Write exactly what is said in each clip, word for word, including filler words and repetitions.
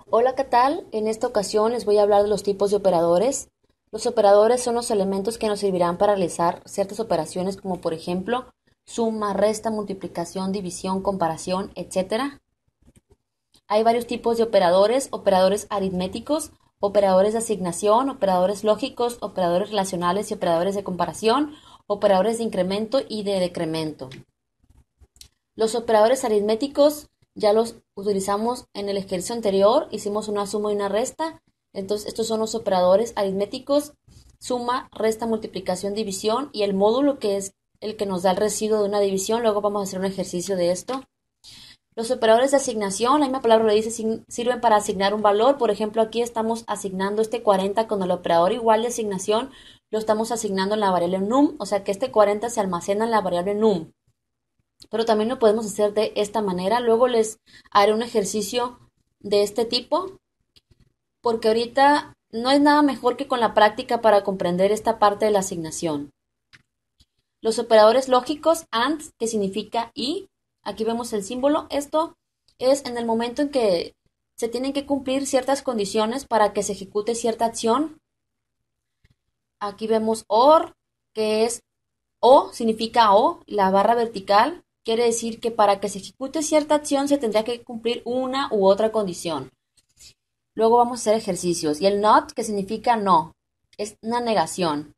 Hola, ¿qué tal? En esta ocasión les voy a hablar de los tipos de operadores. Los operadores son los elementos que nos servirán para realizar ciertas operaciones como por ejemplo suma, resta, multiplicación, división, comparación, etcétera. Hay varios tipos de operadores, operadores aritméticos, operadores de asignación, operadores lógicos, operadores relacionales y operadores de comparación, operadores de incremento y de decremento. Los operadores aritméticos ya los utilizamos en el ejercicio anterior, hicimos una suma y una resta. Entonces, estos son los operadores aritméticos: suma, resta, multiplicación, división y el módulo, que es el que nos da el residuo de una división. Luego vamos a hacer un ejercicio de esto. Los operadores de asignación, la misma palabra lo dice, sirven para asignar un valor. Por ejemplo, aquí estamos asignando este cuarenta con el operador igual de asignación, lo estamos asignando en la variable num, o sea que este cuarenta se almacena en la variable num. Pero también lo podemos hacer de esta manera. Luego les haré un ejercicio de este tipo, porque ahorita no es nada mejor que con la práctica para comprender esta parte de la asignación. Los operadores lógicos, and, que significa y, aquí vemos el símbolo. Esto es en el momento en que se tienen que cumplir ciertas condiciones para que se ejecute cierta acción. Aquí vemos or, que es o, significa o, la barra vertical. Quiere decir que para que se ejecute cierta acción se tendría que cumplir una u otra condición. Luego vamos a hacer ejercicios. Y el not, que significa no, es una negación.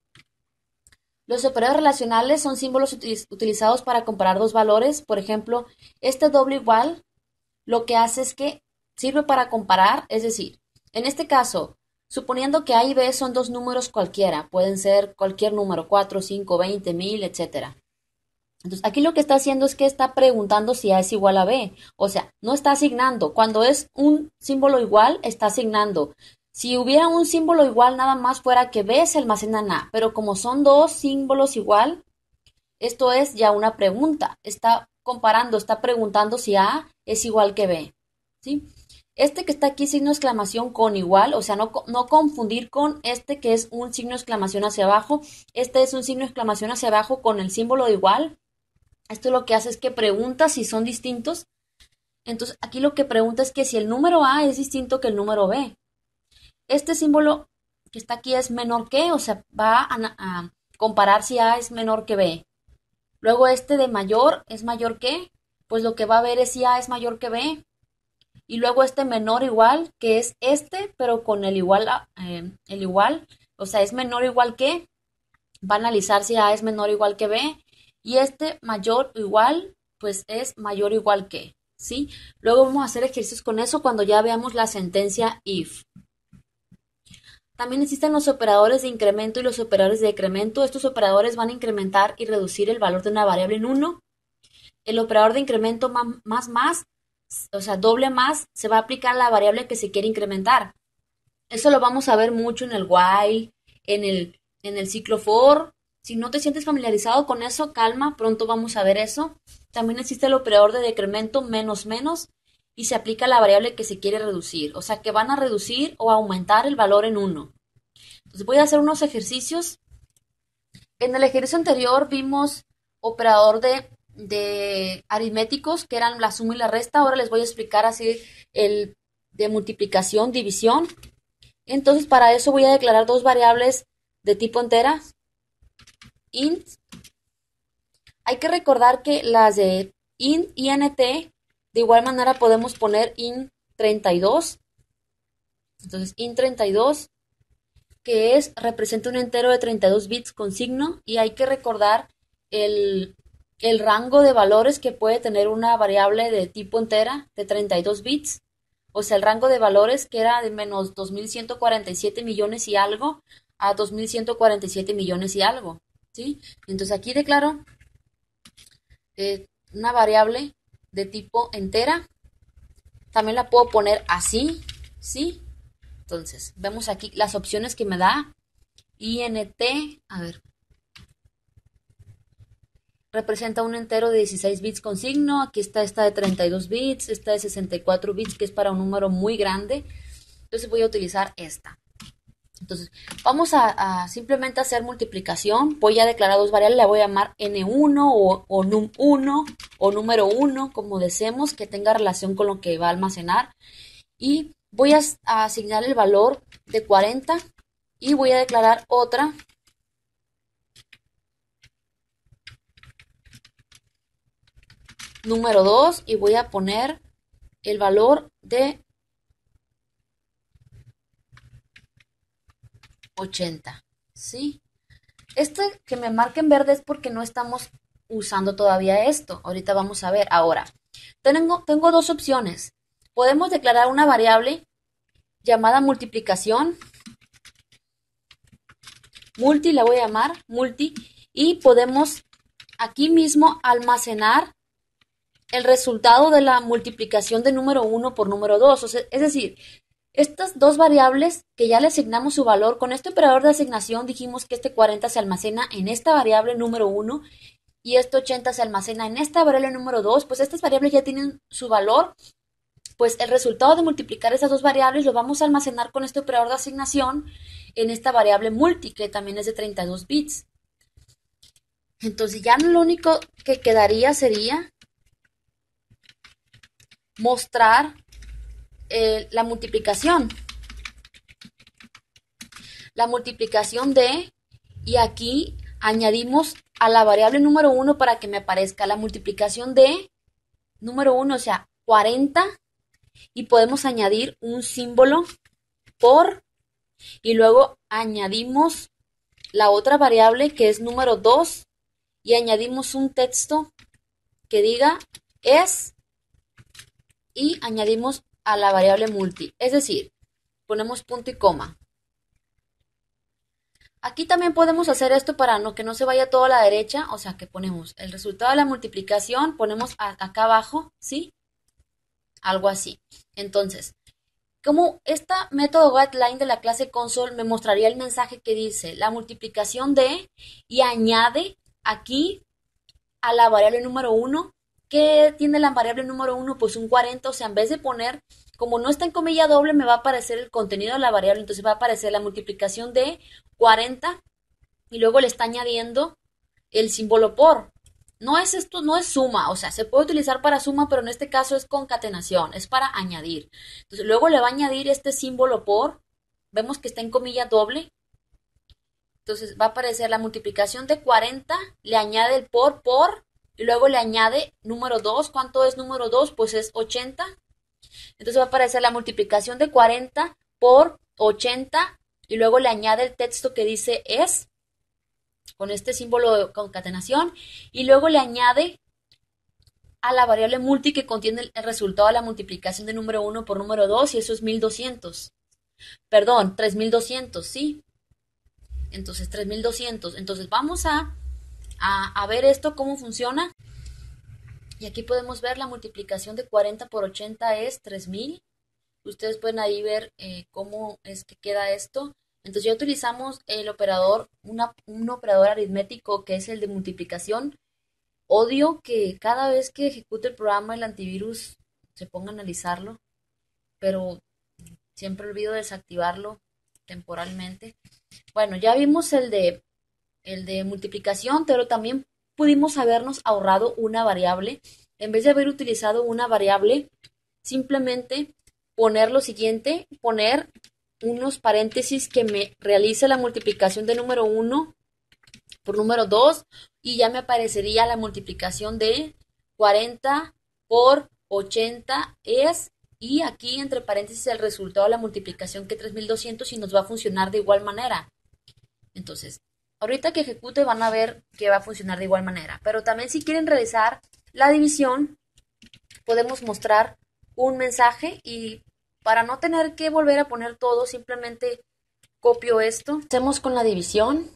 Los operadores relacionales son símbolos utiliz utilizados para comparar dos valores. Por ejemplo, este doble igual lo que hace es que sirve para comparar, es decir, en este caso, suponiendo que A y B son dos números cualquiera, pueden ser cualquier número, cuatro, cinco, veinte, mil, etcétera. Entonces, aquí lo que está haciendo es que está preguntando si A es igual a B. O sea, no está asignando. Cuando es un símbolo igual, está asignando. Si hubiera un símbolo igual, nada más fuera que B se almacena en A. Pero como son dos símbolos igual, esto es ya una pregunta. Está comparando, está preguntando si A es igual que B. ¿Sí? Este que está aquí, signo de exclamación con igual, o sea, no, no confundir con este que es un signo de exclamación hacia abajo. Este es un signo de exclamación hacia abajo con el símbolo de igual. Esto lo que hace es que pregunta si son distintos. Entonces, aquí lo que pregunta es que si el número A es distinto que el número B. Este símbolo que está aquí es menor que, o sea, va a, a comparar si A es menor que B. Luego este de mayor es mayor que, pues lo que va a ver es si A es mayor que B. Y luego este menor igual, que es este, pero con el igual, eh, el igual, o sea, es menor o igual que, va a analizar si A es menor o igual que B. Y este mayor o igual, pues es mayor o igual que, ¿sí? Luego vamos a hacer ejercicios con eso cuando ya veamos la sentencia if. También existen los operadores de incremento y los operadores de decremento. Estos operadores van a incrementar y reducir el valor de una variable en uno. El operador de incremento más, más, más, o sea, doble más, se va a aplicar a la variable que se quiere incrementar. Eso lo vamos a ver mucho en el while, en el, en el ciclo for. Si no te sientes familiarizado con eso, calma, pronto vamos a ver eso. También existe el operador de decremento menos menos y se aplica a la variable que se quiere reducir. O sea que van a reducir o aumentar el valor en uno. Entonces voy a hacer unos ejercicios. En el ejercicio anterior vimos operador de, de aritméticos, que eran la suma y la resta. Ahora les voy a explicar así el de multiplicación, división. Entonces para eso voy a declarar dos variables de tipo entera, int. Hay que recordar que las de int y int, de igual manera podemos poner int treinta y dos. Entonces int treinta y dos, que es, representa un entero de treinta y dos bits con signo, y hay que recordar el, el rango de valores que puede tener una variable de tipo entera de treinta y dos bits. O sea, el rango de valores que era de menos dos mil ciento cuarenta y siete millones y algo a dos mil ciento cuarenta y siete millones y algo, ¿sí? Entonces aquí declaro eh, una variable de tipo entera. También la puedo poner así, ¿sí? Entonces, vemos aquí las opciones que me da. int, a ver, representa un entero de dieciséis bits con signo. Aquí está esta de treinta y dos bits, esta de sesenta y cuatro bits, que es para un número muy grande. Entonces voy a utilizar esta. Entonces, vamos a, a simplemente hacer multiplicación. Voy a declarar dos variables, la voy a llamar ene uno o, o num uno o número uno, como deseemos, que tenga relación con lo que va a almacenar. Y voy a, a asignar el valor de cuarenta y voy a declarar otra número dos y voy a poner el valor de ochenta, ¿sí? Este que me marca en verde es porque no estamos usando todavía esto. Ahorita vamos a ver. Ahora, tengo, tengo dos opciones. Podemos declarar una variable llamada multiplicación. Multi, la voy a llamar multi. Y podemos aquí mismo almacenar el resultado de la multiplicación de número uno por número dos. O sea, es decir, estas dos variables que ya le asignamos su valor, con este operador de asignación dijimos que este cuarenta se almacena en esta variable número uno y este ochenta se almacena en esta variable número dos, pues estas variables ya tienen su valor, pues el resultado de multiplicar esas dos variables lo vamos a almacenar con este operador de asignación en esta variable multi, que también es de treinta y dos bits. Entonces ya lo único que quedaría sería mostrar eh, la multiplicación. La multiplicación de, y aquí añadimos a la variable número uno para que me aparezca la multiplicación de número uno, o sea, cuarenta, y podemos añadir un símbolo por, y luego añadimos la otra variable que es número dos, y añadimos un texto que diga es, y añadimos a la variable multi, es decir, ponemos punto y coma. Aquí también podemos hacer esto para no, que no se vaya todo a la derecha, o sea que ponemos el resultado de la multiplicación, ponemos a, acá abajo, ¿sí? Algo así. Entonces, como este método getLine de la clase console me mostraría el mensaje que dice la multiplicación de y añade aquí a la variable número uno. ¿Qué tiene la variable número uno? Pues un cuarenta, o sea, en vez de poner, como no está en comilla doble, me va a aparecer el contenido de la variable, entonces va a aparecer la multiplicación de cuarenta y luego le está añadiendo el símbolo por. No es esto, no es suma, o sea, se puede utilizar para suma, pero en este caso es concatenación, es para añadir. Entonces luego le va a añadir este símbolo por, vemos que está en comilla doble, entonces va a aparecer la multiplicación de cuarenta, le añade el por por, y luego le añade número dos. ¿Cuánto es número dos? Pues es ochenta. Entonces va a aparecer la multiplicación de cuarenta por ochenta y luego le añade el texto que dice es, con este símbolo de concatenación, y luego le añade a la variable multi que contiene el resultado de la multiplicación de número uno por número dos, y eso es mil doscientos. Perdón, tres mil doscientos, ¿sí? Entonces tres mil doscientos. Entonces vamos a A, a ver esto cómo funciona, y aquí podemos ver la multiplicación de cuarenta por ochenta es tres mil. Ustedes pueden ahí ver eh, cómo es que queda esto. Entonces ya utilizamos el operador, una, un operador aritmético que es el de multiplicación. Odio que cada vez que ejecute el programa el antivirus se ponga a analizarlo, pero siempre olvido desactivarlo temporalmente. Bueno, ya vimos el de el de multiplicación, pero también pudimos habernos ahorrado una variable. En vez de haber utilizado una variable, simplemente poner lo siguiente, poner unos paréntesis que me realice la multiplicación de número uno por número dos, y ya me aparecería la multiplicación de cuarenta por ochenta es, y aquí entre paréntesis el resultado de la multiplicación que es tres mil doscientos, y nos va a funcionar de igual manera. Entonces, ahorita que ejecute van a ver que va a funcionar de igual manera. Pero también si quieren realizar la división, podemos mostrar un mensaje, y para no tener que volver a poner todo, simplemente copio esto. Hacemos con la división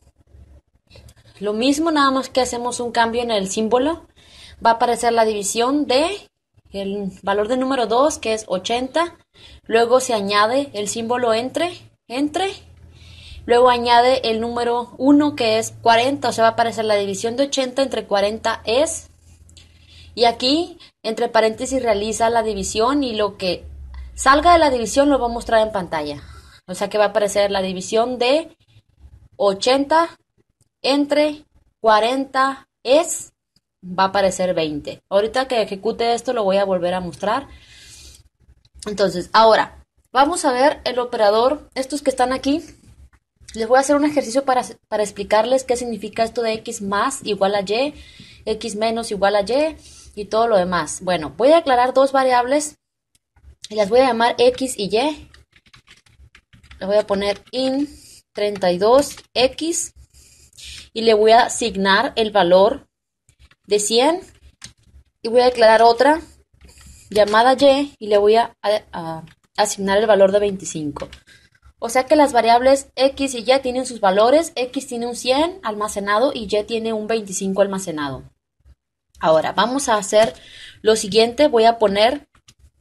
lo mismo, nada más que hacemos un cambio en el símbolo. Va a aparecer la división de el valor de número dos, que es ochenta. Luego se añade el símbolo entre, entre. Luego añade el número uno, que es cuarenta, o sea, va a aparecer la división de ochenta entre cuarenta es. Y aquí, entre paréntesis, realiza la división, y lo que salga de la división lo va a mostrar en pantalla. O sea que va a aparecer la división de ochenta entre cuarenta es, va a aparecer veinte. Ahorita que ejecute esto lo voy a volver a mostrar. Entonces, ahora, Vamos a ver el operador, estos que están aquí. Les voy a hacer un ejercicio para, para explicarles qué significa esto de x más igual a y, x menos igual a y y todo lo demás. Bueno, voy a aclarar dos variables y las voy a llamar x y y. Le voy a poner int treinta y dos x y le voy a asignar el valor de cien y voy a declarar otra llamada y y le voy a, a, a asignar el valor de veinticinco. O sea que las variables x y y tienen sus valores, x tiene un cien almacenado y y tiene un veinticinco almacenado. Ahora vamos a hacer lo siguiente, voy a poner,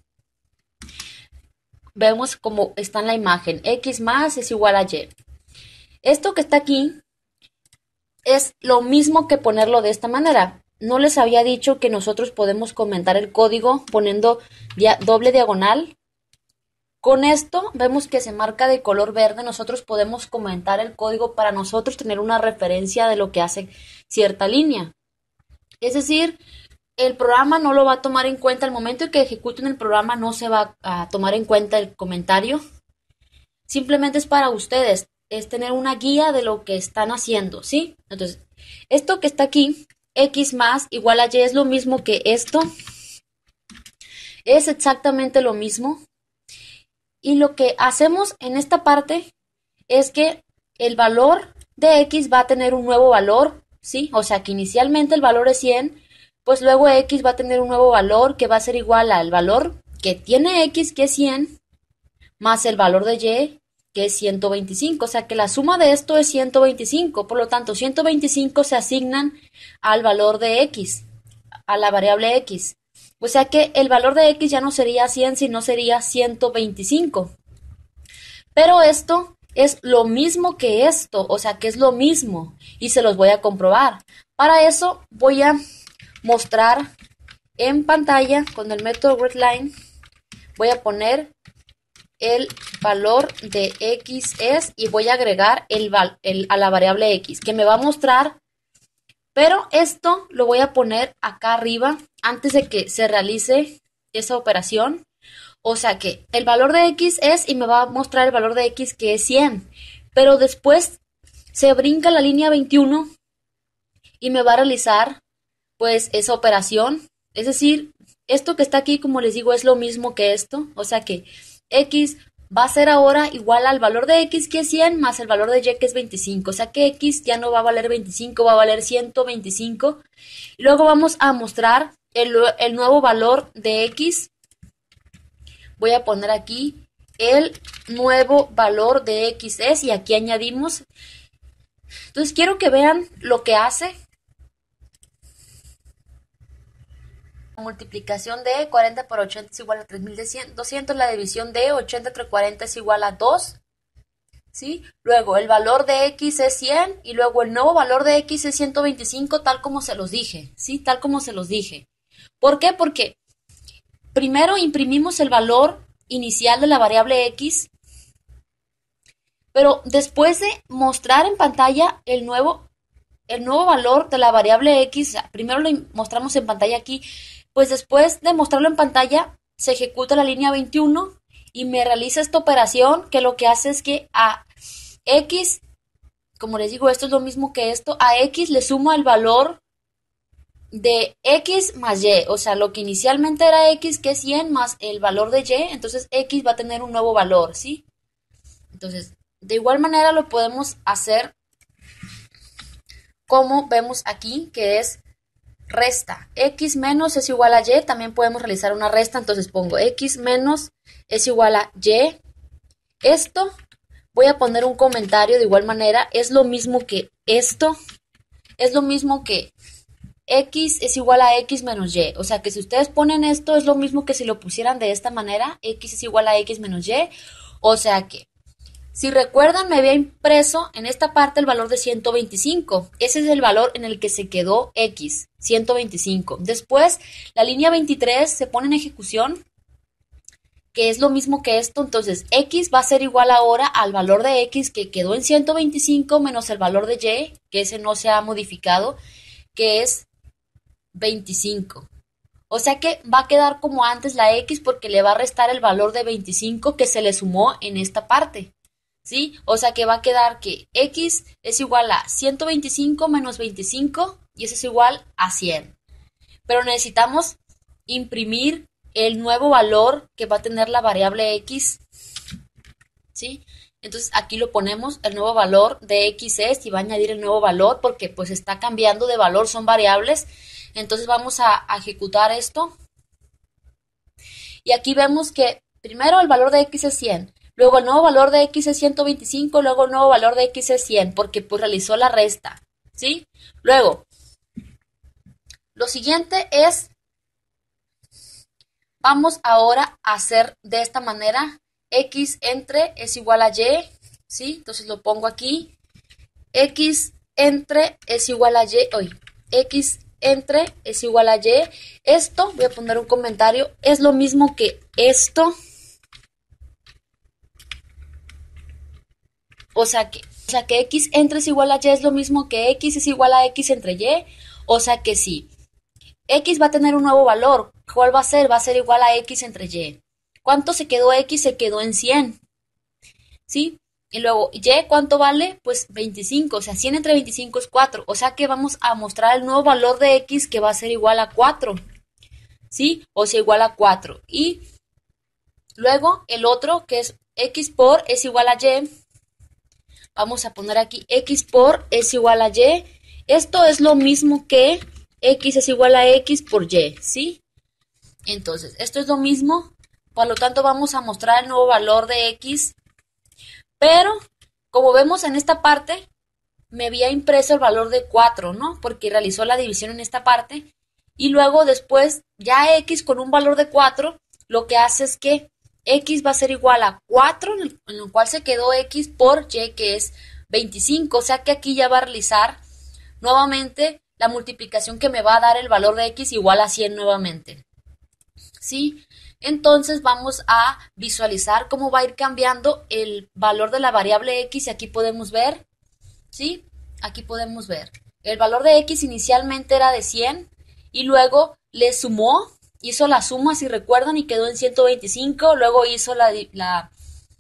vemos cómo está en la imagen, x más es igual a y. Esto que está aquí es lo mismo que ponerlo de esta manera. No les había dicho que nosotros podemos comentar el código poniendo dia- doble diagonal. Con esto vemos que se marca de color verde. Nosotros podemos comentar el código para nosotros tener una referencia de lo que hace cierta línea. Es decir, el programa no lo va a tomar en cuenta. Al momento en que ejecuten el programa no se va a tomar en cuenta el comentario. Simplemente es para ustedes. Es tener una guía de lo que están haciendo, ¿sí? Entonces, esto que está aquí, x más igual a y, es lo mismo que esto. Es exactamente lo mismo. Y lo que hacemos en esta parte es que el valor de x va a tener un nuevo valor, ¿sí? O sea que inicialmente el valor es cien, pues luego x va a tener un nuevo valor que va a ser igual al valor que tiene x, que es cien, más el valor de y, que es ciento veinticinco. O sea que la suma de esto es ciento veinticinco. Por lo tanto, ciento veinticinco se asignan al valor de x, a la variable x. O sea que el valor de x ya no sería cien, sino sería ciento veinticinco. Pero esto es lo mismo que esto, o sea que es lo mismo y se los voy a comprobar. Para eso voy a mostrar en pantalla con el método readLine, voy a poner el valor de x es y voy a agregar el, el, a la variable x que me va a mostrar, pero esto lo voy a poner acá arriba antes de que se realice esa operación. O sea que el valor de x es y me va a mostrar el valor de x que es cien, pero después se brinca la línea veintiuno y me va a realizar pues esa operación. Es decir, esto que está aquí, como les digo, es lo mismo que esto. O sea que x va a ser ahora igual al valor de x que es cien más el valor de y que es veinticinco. O sea que x ya no va a valer veinticinco, va a valer ciento veinticinco. Y luego vamos a mostrar el, el nuevo valor de x. Voy a poner aquí el nuevo valor de x es y aquí añadimos. Entonces quiero que vean lo que hace. La multiplicación de cuarenta por ochenta es igual a tres mil doscientos. La división de ochenta entre cuarenta es igual a dos. ¿Sí? Luego el valor de x es cien y luego el nuevo valor de x es ciento veinticinco, tal como se los dije. ¿Sí? Tal como se los dije. ¿Por qué? Porque primero imprimimos el valor inicial de la variable x, pero después de mostrar en pantalla el nuevo, el nuevo valor de la variable x, primero lo mostramos en pantalla aquí, pues después de mostrarlo en pantalla se ejecuta la línea veintiuno y me realiza esta operación que lo que hace es que a x, como les digo, esto es lo mismo que esto, a x le suma el valor de x más y, o sea, lo que inicialmente era x, que es cien, más el valor de y, entonces x va a tener un nuevo valor, ¿sí? Entonces, de igual manera lo podemos hacer como vemos aquí, que es resta. X menos es igual a y, también podemos realizar una resta, entonces pongo x menos es igual a y. Esto, voy a poner un comentario de igual manera, es lo mismo que esto, es lo mismo que x es igual a x menos y, o sea que si ustedes ponen esto es lo mismo que si lo pusieran de esta manera, x es igual a x menos y, o sea que si recuerdan me había impreso en esta parte el valor de ciento veinticinco, ese es el valor en el que se quedó x, ciento veinticinco. Después la línea veintitrés se pone en ejecución, que es lo mismo que esto, entonces x va a ser igual ahora al valor de x que quedó en ciento veinticinco menos el valor de y, que ese no se ha modificado, que es veinticinco. O sea que va a quedar como antes la x porque le va a restar el valor de veinticinco que se le sumó en esta parte. ¿Sí? O sea que va a quedar que x es igual a ciento veinticinco menos veinticinco y eso es igual a cien. Pero necesitamos imprimir el nuevo valor que va a tener la variable x. ¿Sí? Entonces aquí lo ponemos, el nuevo valor de x es, y va a añadir el nuevo valor porque pues está cambiando de valor, son variables. Entonces vamos a, a ejecutar esto. Y aquí vemos que primero el valor de x es cien, luego el nuevo valor de x es ciento veinticinco, luego el nuevo valor de x es cien, porque pues realizó la resta, ¿sí? Luego, lo siguiente es, vamos ahora a hacer de esta manera, x entre es igual a y, ¿sí? Entonces lo pongo aquí, x entre es igual a y, hoy, x entre es igual a y. Esto, voy a poner un comentario, es lo mismo que esto. O sea que, o sea que x entre es igual a y es lo mismo que x es igual a x entre y. O sea que sí, x va a tener un nuevo valor. ¿Cuál va a ser? Va a ser igual a x entre y. ¿Cuánto se quedó x? Se quedó en cien. ¿Sí? Y luego, ¿y cuánto vale? Pues veinticinco, o sea, cien entre veinticinco es cuatro, o sea que vamos a mostrar el nuevo valor de x que va a ser igual a cuatro, ¿sí? O sea, igual a cuatro. Y luego el otro, que es x por es igual a y, vamos a poner aquí x por es igual a y, esto es lo mismo que x es igual a x por y, ¿sí? Entonces, esto es lo mismo, por lo tanto vamos a mostrar el nuevo valor de x. Pero, como vemos en esta parte, me había impreso el valor de cuatro, ¿no? Porque realizó la división en esta parte. Y luego después, ya x con un valor de cuatro, lo que hace es que x va a ser igual a cuatro, en el, en el cual se quedó x por y, que es veinticinco. O sea que aquí ya va a realizar nuevamente la multiplicación que me va a dar el valor de x igual a cien nuevamente. ¿Sí? Entonces vamos a visualizar cómo va a ir cambiando el valor de la variable x y aquí podemos ver, ¿sí? Aquí podemos ver. El valor de x inicialmente era de cien y luego le sumó, hizo la suma, si recuerdan, y quedó en ciento veinticinco, luego hizo la, la,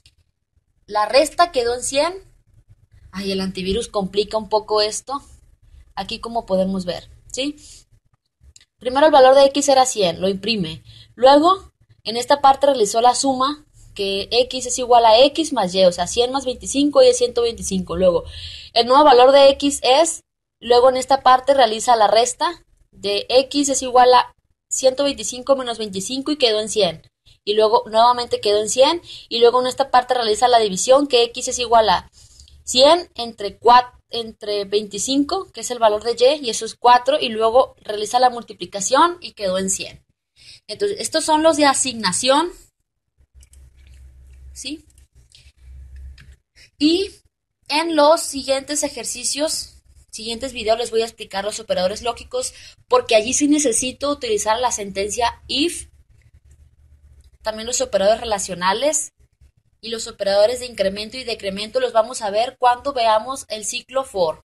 la resta, quedó en cien. Ay, el antivirus complica un poco esto. Aquí como podemos ver, ¿sí? Primero el valor de x era cien, lo imprime. Luego, en esta parte realizó la suma, que x es igual a x más y, o sea, cien más veinticinco y es ciento veinticinco. Luego, el nuevo valor de x es, luego en esta parte realiza la resta, de x es igual a ciento veinticinco menos veinticinco y quedó en cien. Y luego nuevamente quedó en cien, y luego en esta parte realiza la división, que x es igual a cien entre cuatro, entre veinticinco, que es el valor de y, y eso es cuatro, y luego realiza la multiplicación y quedó en cien. Entonces, estos son los de asignación, ¿sí? Y en los siguientes ejercicios, siguientes videos, les voy a explicar los operadores lógicos, porque allí sí necesito utilizar la sentencia if, también los operadores relacionales, y los operadores de incremento y decremento los vamos a ver cuando veamos el ciclo for.